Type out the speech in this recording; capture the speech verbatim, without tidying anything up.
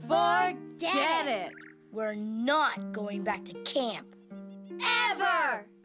Forget it. We're not going back to camp. Ever!